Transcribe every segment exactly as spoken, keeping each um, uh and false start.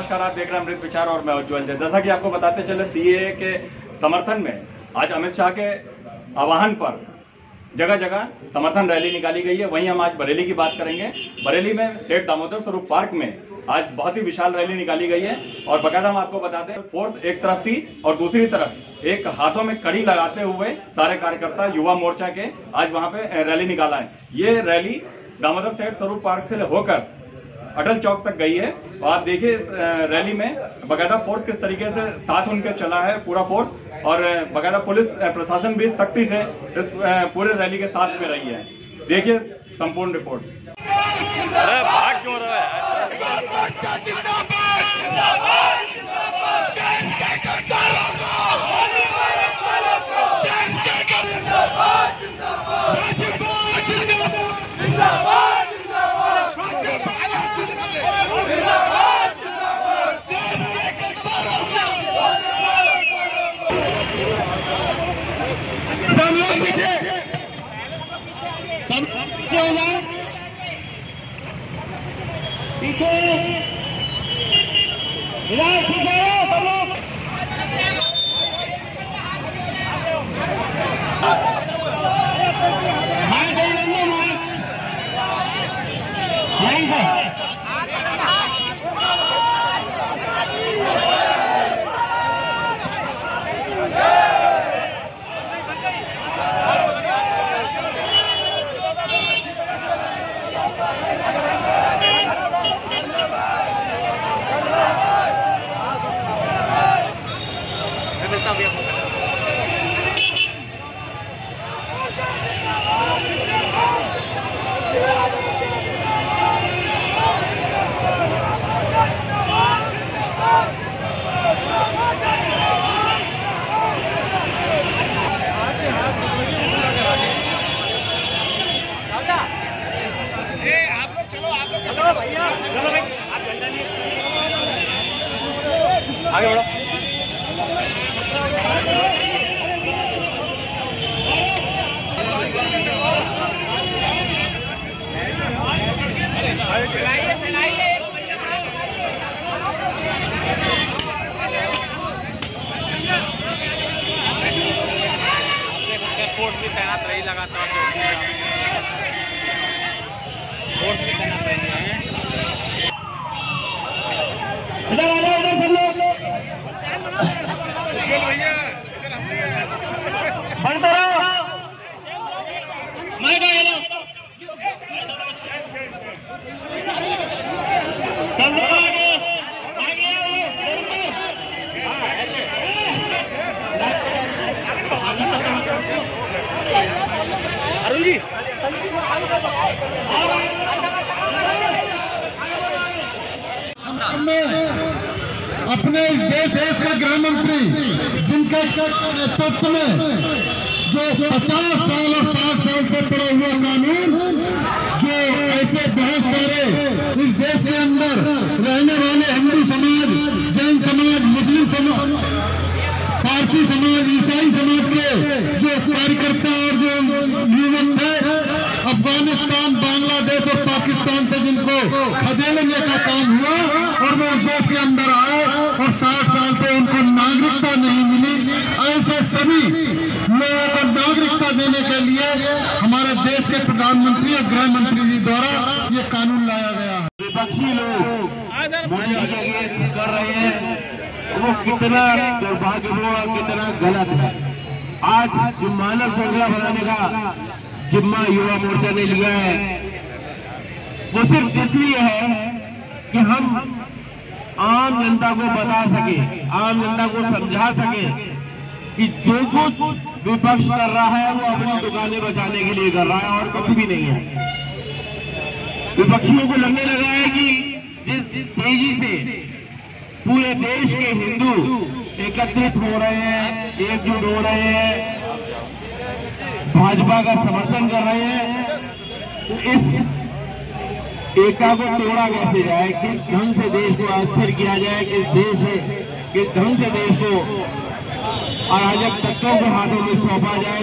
नमस्कार, आप देख रहे हैं अमृत विचार और मैं उज्जवल। जैसा कि आपको बताते चले, सीएए के समर्थन में आज अमित शाह के आह्वान पर जगह जगह समर्थन रैली निकाली गई है। वहीं हम आज बरेली की बात करेंगे। बरेली में सेठ दामोदर स्वरूप पार्क में आज बहुत ही विशाल रैली निकाली गई है और बकायदा हम आपको बताते हैं, फोर्स एक तरफ थी और दूसरी तरफ एक हाथों में कड़ी लगाते हुए सारे कार्यकर्ता युवा मोर्चा के आज वहां पे रैली निकाला है। ये रैली दामोदर सेठ स्वरूप पार्क से होकर अटल चौक तक गई है और आप देखिए इस रैली में बकायदा फोर्स किस तरीके से साथ उनके चला है, पूरा फोर्स, और बकायदा पुलिस प्रशासन भी सख्ती से इस पूरे रैली के साथ में रही है। देखिए संपूर्ण रिपोर्ट। अरे भाग क्यों रहा है? पीछे इधर पीछे सब लोग मार गई रंगे मार यही है। भैया चलो भाई, आप झंडा नहीं आगे बढ़ो। फोर्स भी तैनात रही लगातार, फोर्स भी तैनात रही है। इधर आ जाओ, इधर सब लोग भैया बंद करो माइक आ गया सब लोग आगे आगे अरुण जी अपने इस देश देश के गृह मंत्री जिनके नेतृत्व में जो पचास साल और साठ साल से पड़ा हुआ कानून, जो ऐसे बहुत सारे इस देश के अंदर रहने वाले हिंदू समाज, जैन समाज, मुस्लिम समाज, पारसी समाज, ईसाई समाज के जो कार्यकर्ता और जो युवक थे, अफगानिस्तान, बांग्लादेश और पाकिस्तान से जिनको खदेड़ने का काम हुआ और वो इस देश के अंदर आए और साठ साल से उनको नागरिकता नहीं मिली, ऐसे सभी लोगों को नागरिकता देने के लिए हमारे देश के प्रधानमंत्री और गृह मंत्री जी द्वारा ये कानून लाया गया है। विपक्षी लोग मोदी जी के लिए कर रहे हैं, वो कितना दुर्भाग्यपूर्ण, कितना गलत है। आज जो मानव श्रृंखला बनाने का जिम्मा युवा मोर्चा ने लिया है, वो सिर्फ इसलिए है कि हम आम जनता को बता सके, आम जनता को समझा सके कि जो कुछ विपक्ष कर रहा है वो अपनी दुकानें बचाने के लिए कर रहा है और कुछ भी नहीं है। विपक्षियों को लगने लगा है कि जिस तेजी से पूरे देश के हिंदू एकत्रित हो रहे हैं, एकजुट हो रहे हैं, भाजपा का समर्थन कर रहे हैं, तो इस एकता को तोड़ा कैसे जाए, किस ढंग से देश को अस्थिर किया जाए, किस देश है किस ढंग से देश को अराजक तत्वों के हाथों में सौंपा जाए,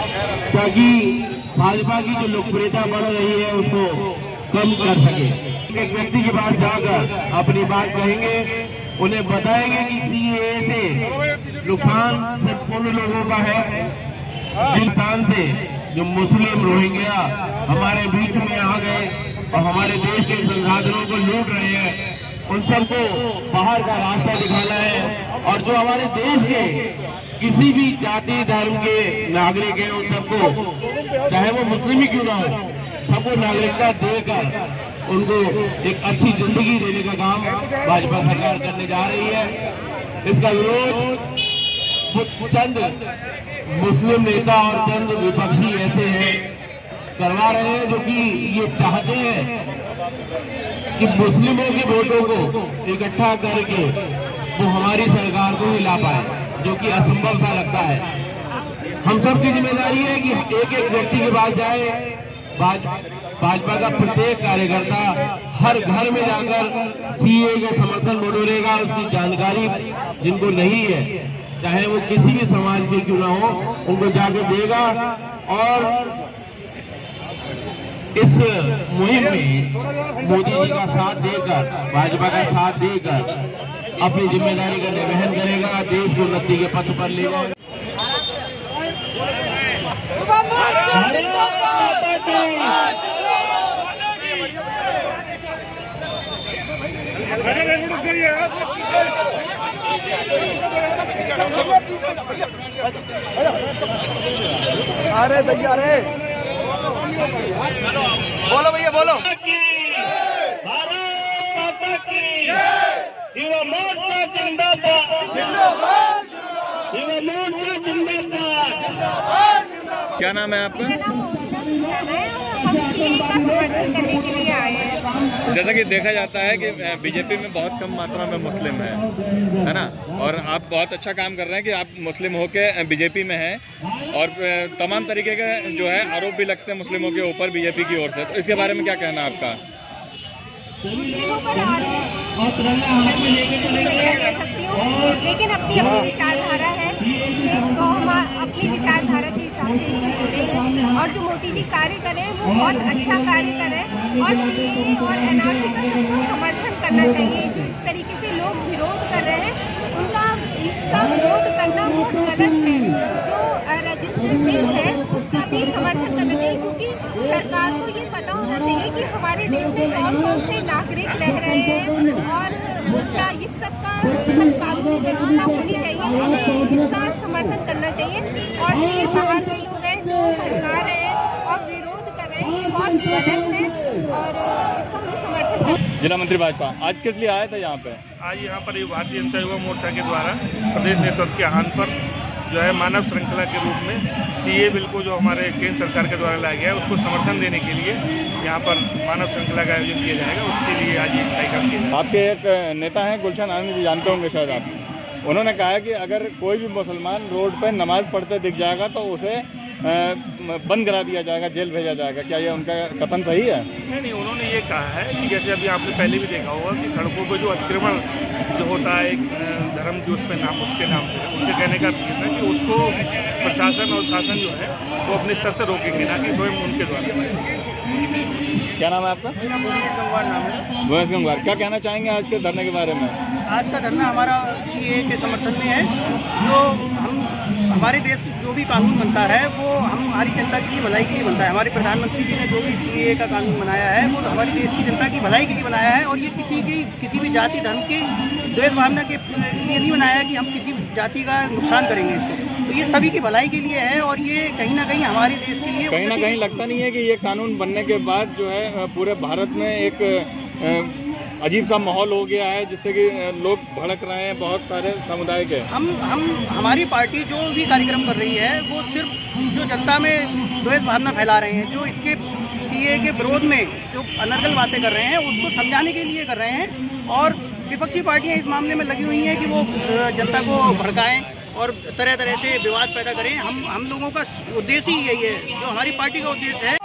ताकि भाजपा की जो लोकप्रियता बढ़ रही है उसको कम कर सके। एक एक व्यक्ति के पास जाकर अपनी बात कहेंगे, उन्हें बताएंगे कि सीएए से नुकसान सिर्फ उन लोगों का है जिन स्थान से जो मुस्लिम रोहिंग्या हमारे बीच में आ गए और हमारे देश के संसाधनों को लूट रहे हैं, उन सबको बाहर का रास्ता दिखाना है। और जो हमारे देश के किसी भी जाति धर्म के नागरिक हैं, उन सबको, चाहे वो मुस्लिम ही क्यों ना हो, सबको नागरिकता देकर उनको एक अच्छी जिंदगी देने का काम भाजपा सरकार करने जा रही है। इसका विरोध चंद मुस्लिम नेता और चंद विपक्षी ऐसे हैं करवा रहे हैं जो कि ये चाहते हैं कि मुस्लिमों के वोटों को इकट्ठा करके वो हमारी सरकार को हिला पाए, जो कि असंभव सा लगता है। हम सबकी जिम्मेदारी है कि एक एक व्यक्ति के पास जाए, भाजपा का प्रत्येक कार्यकर्ता हर घर में जाकर सीए का समर्थन बटोरेगा, उसकी जानकारी जिनको नहीं है, चाहे वो किसी भी समाज के क्यों ना हो, उनको जाके देगा और इस मुहिम में मोदी जी का साथ देकर, भाजपा का साथ देकर अपनी जिम्मेदारी का निर्वहन करेगा, देश को उन्नति के पथ पर ले जाएगा। अरे भैया अरे बोलो भैया बोलो। भारत माता की युवा मोर्चा जिंदाबाद, युवा मोर्चा जिंदाबाद। क्या नाम है आपका? हम सीए का समर्थन करने के लिए आए हैं। जैसा कि देखा जाता है कि बीजेपी में बहुत कम मात्रा में मुस्लिम है, है ना, और आप बहुत अच्छा काम कर रहे हैं कि आप मुस्लिम होके बीजेपी में हैं और तमाम तरीके के जो है आरोप भी लगते हैं मुस्लिमों के ऊपर बीजेपी की ओर से, तो इसके बारे में क्या कहना है आपका? मुस्लिमों पर आरोप कह सकती हूँ, लेकिन अपनी अपनी विचारधारा है, तो हम अपनी विचारधारा के हिसाब से जुड़े हैं। और जो मोदी जी कार्य करें वो बहुत अच्छा कार्य करें और सीए और एनआरसी का सबको समर्थन करना चाहिए। जो इस तरीके से लोग विरोध कर रहे हैं, उनका इसका विरोध करना बहुत गलत है। जो रजिस्टर्ड बिल है उसका भी समर्थन करना चाहिए, क्योंकि सरकार को ये पता होना चाहिए कि हमारे देश में कौन कौन से नागरिक रह रहे हैं और क्या इस सब का सब कानूनी व्यवस्था होनी चाहिए, हमें इसका समर्थन करना चाहिए। और ये बाहर के लोग हैं जो सरकार है और विरोध कर रहे हैं, ये बहुत गलत है और इसका हमें समर्थन करना। जिला मंत्री भाजपा आज किस लिए आए थे यहाँ पे? आज यहाँ पर भारतीय जनता युवा मोर्चा के द्वारा प्रदेश नेतृत्व के आह्वान पर जो है मानव श्रृंखला के रूप में सीए बिल को जो हमारे केंद्र सरकार के द्वारा लाया गया है उसको समर्थन देने के लिए यहाँ पर मानव श्रृंखला का आयोजन किया जाएगा। उसके लिए आज ये कार्यक्रम किया जाएगा। आपके एक नेता हैं गुलशन आनंद जी, जानते होंगे शायद आप, उन्होंने कहा है कि अगर कोई भी मुसलमान रोड पर नमाज पढ़ते दिख जाएगा तो उसे बंद करा दिया जाएगा, जेल भेजा जाएगा। क्या ये उनका कथन सही है? नहीं नहीं, उन्होंने ये कहा है कि जैसे अभी आपने पहले भी देखा होगा कि सड़कों पर जो अतिक्रमण जो होता है एक धर्म जो उस पर नाम उसके नाम पे, उनके कहने का अर्थ है कि उसको प्रशासन और शासन जो है वो अपने स्तर से रोकेंगे, ना कि स्वयं उनके द्वारा। क्या नाम है आपका? गंगवार नाम है। भुवनेश गंगवार, क्या कहना चाहेंगे आज के धरने के बारे में? आज का धरना हमारा सीए के समर्थन में है। जो हम हमारे देश जो भी कानून बनता है वो हम हमारी जनता की भलाई के लिए बनता है। हमारे प्रधानमंत्री जी ने जो भी सीए का कानून बनाया है वो हमारी देश की जनता की भलाई के लिए बनाया है और ये किसी की किसी भी जाति धर्म के द्वेष भावना के लिए नहीं बनाया है कि हम किसी जाति का नुकसान करेंगे इसको। तो ये सभी की भलाई के लिए है और ये कहीं ना कहीं हमारे देश के लिए कहीं ना कहीं लगता नहीं है कि ये कानून बनने के बाद जो है पूरे भारत में एक अजीब सा माहौल हो गया है जिससे कि लोग भड़क रहे हैं बहुत सारे समुदाय के? हम हम हमारी पार्टी जो भी कार्यक्रम कर रही है वो सिर्फ जो जनता में द्वेष भावना फैला रहे हैं, जो इसके सीए के विरोध में जो अनर्गल बातें कर रहे हैं उसको समझाने के लिए कर रहे हैं। और विपक्षी पार्टियां इस मामले में लगी हुई हैं कि वो जनता को भड़काएं और तरह तरह से विवाद पैदा करें। हम हम लोगों का उद्देश्य ही यही है, जो हमारी पार्टी का उद्देश्य है।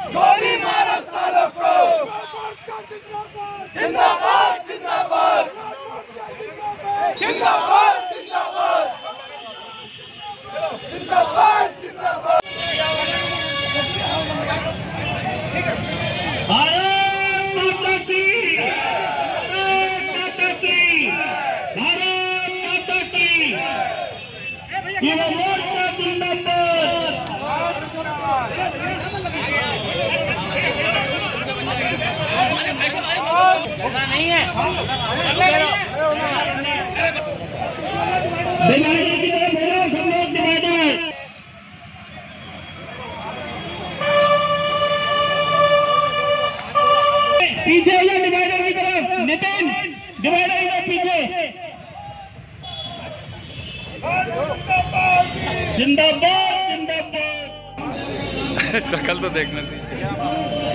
जिंदाबाद जिंदाबाद जिंदाबाद जिंदाबाद जिंदाबाद जिंदाबाद। भारत माता की युवा मोर्चा जिंदाबाद। नहीं है डिवाइडर की तरफ बोलो सब लोग, डिवाइडर पीछे हो जाओ, डिवाइडर की तरफ। नितिन डिवाइडर इधर पीछे। जिंदाबाद जिंदाबाद। शक्ल तो देखना दीजिए।